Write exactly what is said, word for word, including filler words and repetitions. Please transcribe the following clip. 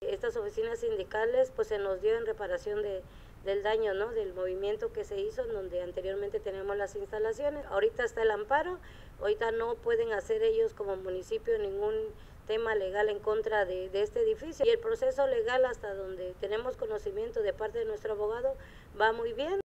estas oficinas sindicales pues se nos dio en reparación de, del daño, ¿no? Del movimiento que se hizo, en donde anteriormente teníamos las instalaciones. Ahorita está el amparo, ahorita no pueden hacer ellos como municipio ningún tema legal en contra de, de este edificio. Y el proceso legal, hasta donde tenemos conocimiento de parte de nuestro abogado, va muy bien.